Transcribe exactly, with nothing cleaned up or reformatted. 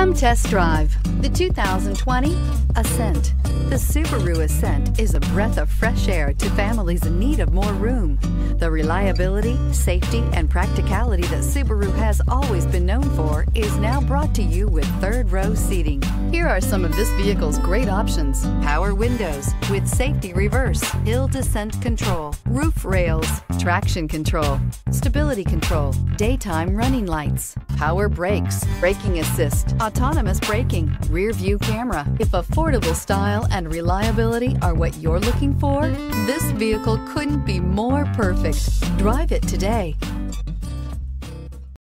Come test drive the two thousand twenty Ascent. The Subaru Ascent is a breath of fresh air to families in need of more room. The reliability, safety, and practicality that Subaru has always been known for is now brought to you with third row seating. Here are some of this vehicle's great options: power windows with safety reverse, hill descent control, roof rails, traction control, stability control, daytime running lights, power brakes, braking assist, autonomous braking, rear view camera. If affordable style and reliability are what you're looking for, this vehicle couldn't be more perfect. Drive it today.